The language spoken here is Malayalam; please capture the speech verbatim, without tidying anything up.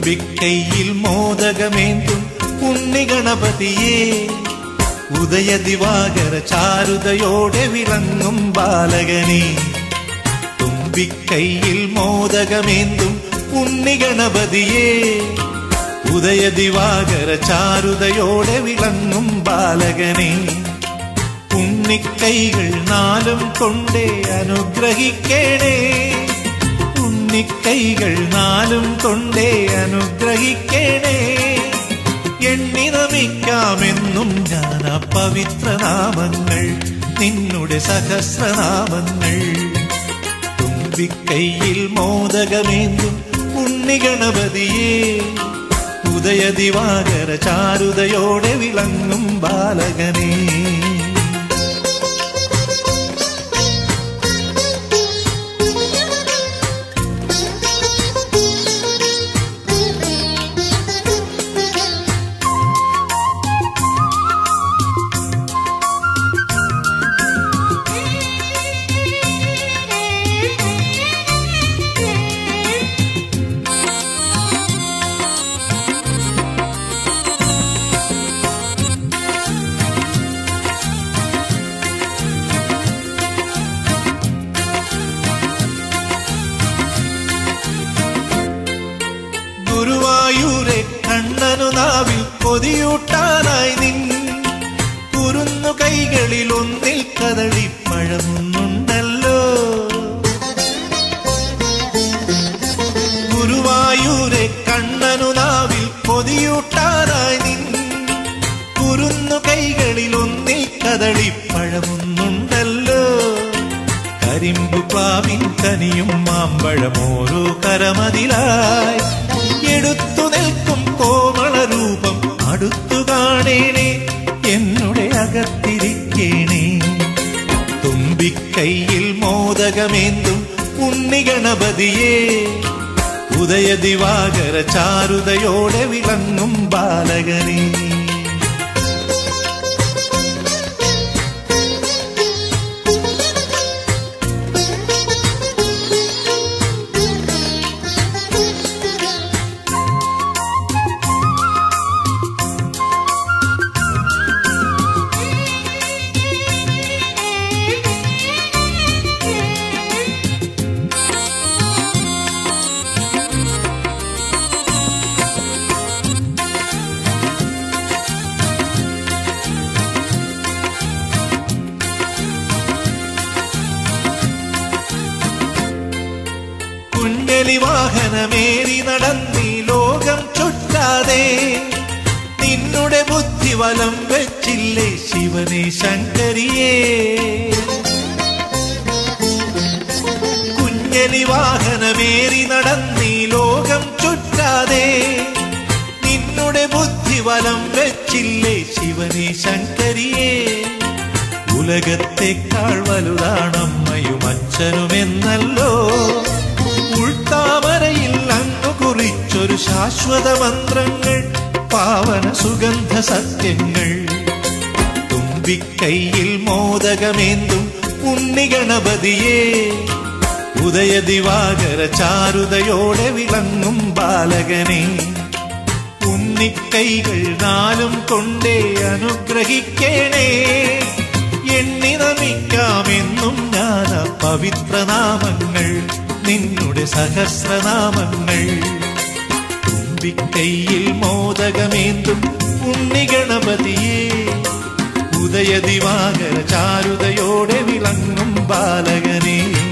തുമ്പിക്കൈയിൽ മോദകമേന്തും ഉണ്ണിഗണപതിയേ, ഉദയദിവാകര ചാരുതയോടെ വിളങ്ങും ബാലകനേ. തുമ്പിക്കൈയിൽ മോദകമേന്തും ഉണ്ണിഗണപതിയേ, ഉദയദിവാകര ചാരുതയോടെ വിളങ്ങും ബാലകനേ. ഉണ്ണിക്കൈകൾ നാലും കൊണ്ടേ അനുഗ്രഹിക്കണേ, ഉണ്ണിക്കൈകൾ നാലും കൊണ്ടേ അനുഗ്രഹിക്കണേ. എണ്ണി നമിക്കാമെന്നും ഞാൻ ആ പവിത്രനാമങ്ങൾ, നിന്നുടെ സഹസ്രനാമങ്ങൾ. തുമ്പിക്കൈയിൽ മോദകമേന്തും ഉണ്ണിഗണപതിയേ, ഉദയദിവാകര ചാരുതയോടെ വിളങ്ങും ബാലകനേ. ഗുരുവായൂരെ കണ്ണനു നാവിൽ കൊതിയൂട്ടാനായി നിൻ കുരുന്നു കൈകളിൽ ഒന്നിൽ കദളിപ്പഴമൊന്നുണ്ടല്ലോ. ഗുരുവായൂരെ കണ്ണനു നാവിൽ കൊതിയൂട്ടാനായി നിൻ കുരുന്നു കൈകളിൽ ഒന്നിൽ കദളിപ്പഴമൊന്നുണ്ടല്ലോ. കരിമ്പു പ്ലാവിൻ കനിയും മാമ്പഴമോരോ കരമതിലായി എടുത്തു നിൽക്കും കോമള രൂപം അടുത്തു കാണേണേ, എന്നുടെ അകത്തിരിക്കേണേ. തുമ്പിക്കൈയിൽ മോദകമേന്തും ഉണ്ണിഗണപതിയേ, ഉദയദിവാകര ചാരുതയോടെ വിളങ്ങും ബാലകനേ. വാഹനമേറി നടന്നീ ലോകം ചുറ്റാതെ, നിന്നുടെ ബുദ്ധി വലം വെച്ചില്ലേ ശിവനെ ശങ്കരിയേ. കുഞ്ഞലി വാഹനമേറി നടന്നീ ലോകം ചുറ്റാതെ, നിന്നുടെ ബുദ്ധി വലം വെച്ചില്ലേ ശിവനെ ശങ്കരിയേ. ഉലകത്തെക്കാൾ വലുതാണമ്മയും അച്ഛനുമെന്നല്ലോ, ഉൾത്താമരയിൽ അങ്ങു കുറിച്ചൊരു ശാശ്വത മന്ത്രങ്ങൾ, പാവന സുഗന്ധ സത്യങ്ങൾ. തുമ്പിക്കൈയിൽ മോദകമേന്തും ഉണ്ണിഗണപതിയേ, ഉദയദിവാകര ചാരുതയോടെ വിളങ്ങും ബാലകനേ. ഉണ്ണിക്കൈകൾ നാലും കൊണ്ടേ അനുഗ്രഹിക്കണേ, എണ്ണി നമിക്കാമെന്നും ഞാൻ പവിത്രനാമങ്ങൾ, നിന്നുടെ സഹസ്രനാമങ്ങൾ. തുമ്പിക്കൈയിൽ മോദകമേന്തും ഉണ്ണിഗണപതിയേ, ഉദയദിവാകര ചാരുതയോടെ വിളങ്ങും ബാലകനേ.